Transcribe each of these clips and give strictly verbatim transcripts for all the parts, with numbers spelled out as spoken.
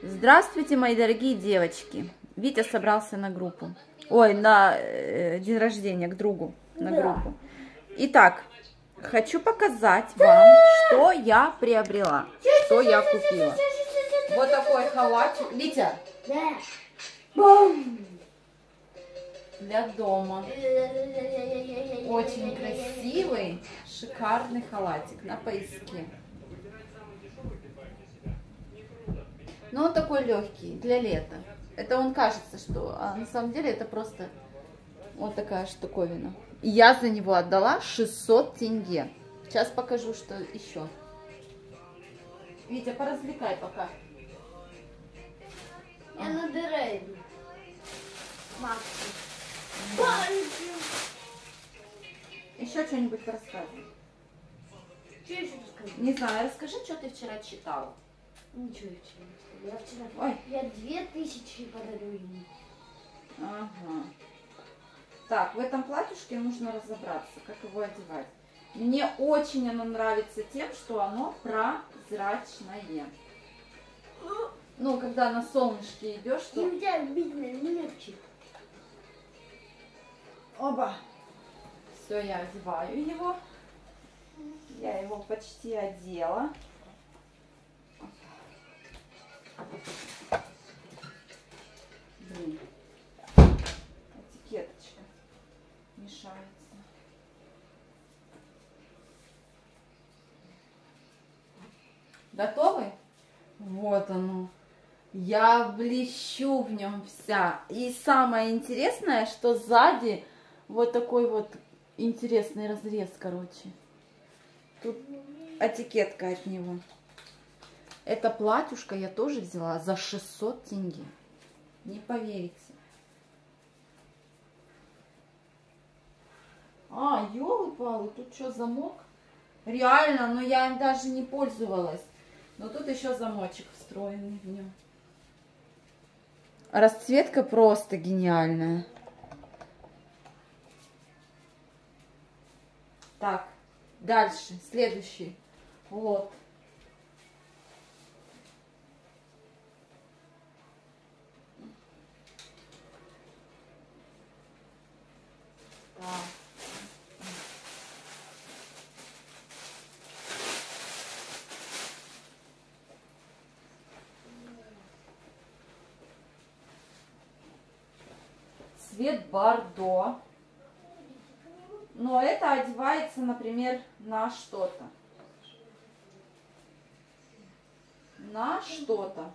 Здравствуйте, мои дорогие девочки. Витя собрался на группу. Ой, на э, день рождения к другу на группу. Итак, хочу показать вам, что я приобрела, что я купила. Вот такой халатик. Витя. Для дома. Очень красивый, шикарный халатик на пояске. Но он такой легкий, для лета. Это он кажется, что... А на самом деле это просто вот такая штуковина. И я за него отдала шестьсот тенге. Сейчас покажу, что еще. Витя, поразвлекай пока. Я надыраю. Еще что-нибудь рассказывай. Что еще рассказать? Не знаю, расскажи, что ты вчера читала. Ничего я вчера не читала. Я вчера... Ой. Я две тысячи подарю ему. Ага. Так, в этом платьюшке нужно разобраться, как его одевать. Мне очень оно нравится тем, что оно прозрачное. Ну, когда на солнышке идешь, то... Нельзя видно, мелочи. Оба. Все, я одеваю его. Я его почти одела. Блин. Этикеточка мешается. Готовы? Вот оно. Я блещу в нем вся. И самое интересное, что сзади вот такой вот интересный разрез, короче. Тут этикетка от него. Это платьюшко я тоже взяла за шестьсот тенге. Не поверите. А, ёлы-палы, тут что, замок? Реально, но я им даже не пользовалась. Но тут еще замочек встроенный в нем. Расцветка просто гениальная. Так, дальше, следующий лот. Так. Цвет бордо. Но это одевается, например, на что-то. На что-то.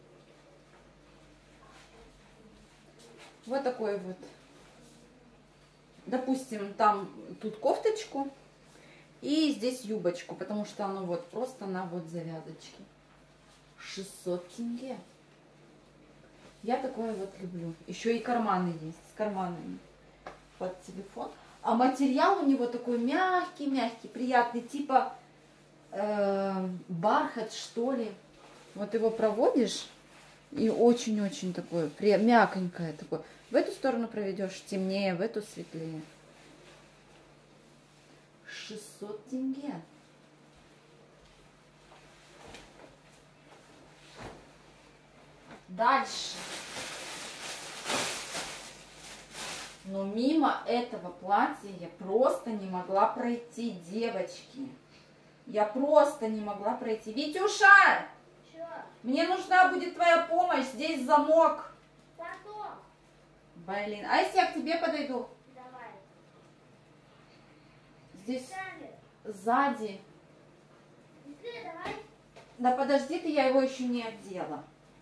Вот такой вот. Допустим, там тут кофточку и здесь юбочку, потому что оно вот просто на вот завязочке. шестьсот тенге. Я такое вот люблю. Еще и карманы есть, с карманами под телефон. А материал у него такой мягкий-мягкий, приятный, типа э, бархат, что ли. Вот его проводишь, и очень-очень такое, мягонькое такое. В эту сторону проведешь темнее, в эту светлее. шестьсот тенге. Дальше. Но мимо этого платья я просто не могла пройти, девочки. Я просто не могла пройти. Витюша! Чё? Мне нужна будет твоя помощь. Здесь замок. Потом. Блин, а если я к тебе подойду? Давай. Здесь Сами. сзади. Ты давай. Да подожди ты, я его еще не одела.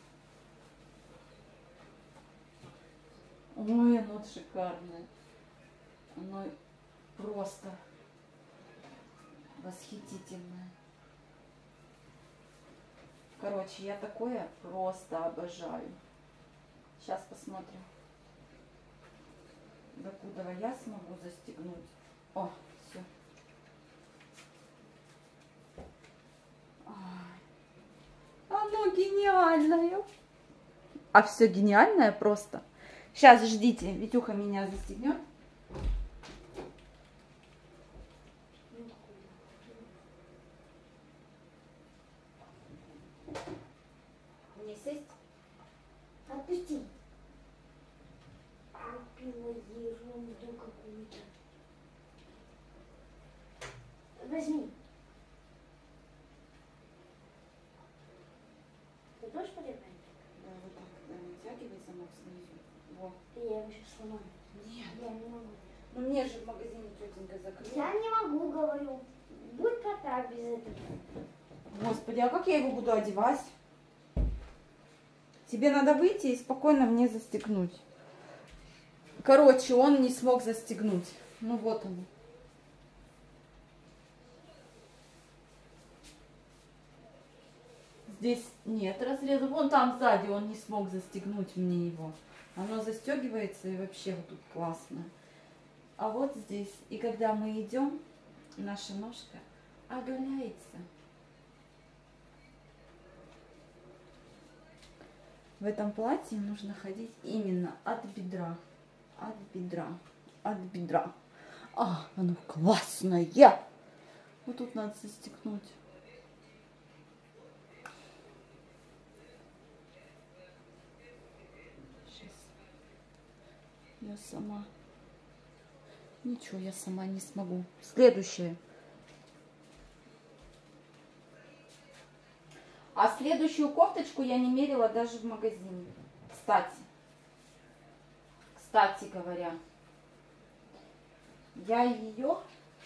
Ой, оно шикарное. Оно просто восхитительное. Короче, я такое просто обожаю. Сейчас посмотрим, докуда я смогу застегнуть. О, все. Оно гениальное. А все гениальное просто. Сейчас ждите, Витюха меня застегнет. сесть? Отпусти. Купила ерунду какую-то. Возьми. Ты тоже подержать? Да, вот так, да, натягивай замок снизу. Вот. Я его сейчас сломаю. Нет. Я не могу. Ну мне же в магазине тетенька закрыла. Я не могу, говорю. Будь пока без этого. Господи, а как я его буду одевать? Тебе надо выйти и спокойно мне застегнуть. Короче, он не смог застегнуть. Ну вот он. Здесь нет разреза. Вон там сзади он не смог застегнуть мне его. Оно застегивается и вообще вот тут классно. А вот здесь. И когда мы идем, наша ножка оголяется. В этом платье нужно ходить именно от бедра. От бедра. От бедра. А, оно классное. Вот тут надо застегнуть. Сейчас. Я сама. Ничего, я сама не смогу. Следующее. А следующую кофточку я не мерила даже в магазине. Кстати. Кстати говоря. Я ее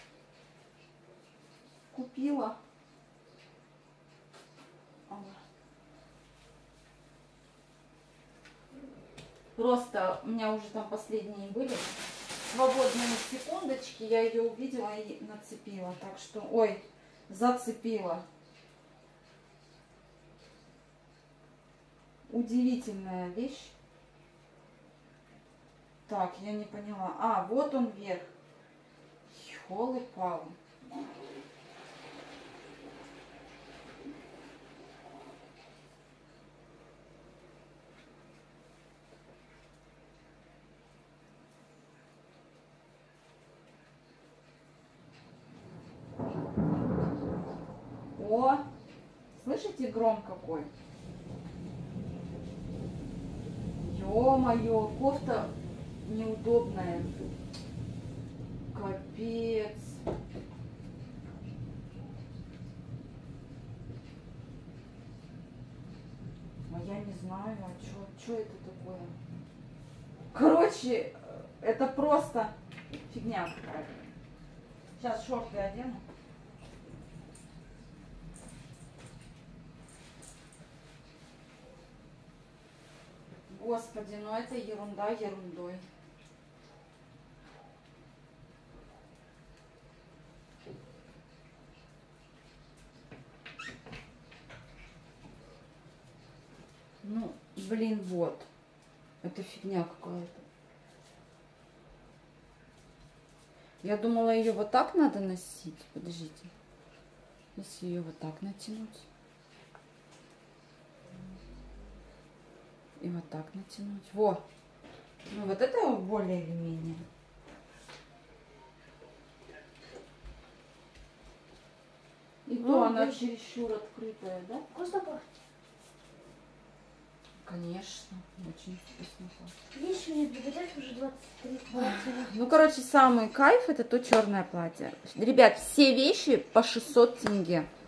купила. Просто у меня уже там последние были свободные секундочки. Я ее увидела и нацепила. Так что, ой, зацепила. Удивительная вещь. Так, я не поняла. А, вот он вверх. Ёлы-палы. О, слышите, гром какой? Ё-моё, кофта неудобная. Капец. А я не знаю, а что это такое? Короче, это просто фигня какая-то. Сейчас шорты одену. Господи, ну это ерунда ерундой. Ну, блин, вот. Это фигня какая-то. Я думала, ее вот так надо носить. Подождите. Если ее вот так натянуть. И вот так натянуть. Во. Ну вот это более или менее. И ну, то она чересчур открытая, да? Вкусно пахнет? Конечно, очень вкусно пахнет. Видишь, мне приготовить уже двадцать три платья. Ну, короче, самый кайф это то черное платье. Ребят, все вещи по шестьсот тенге.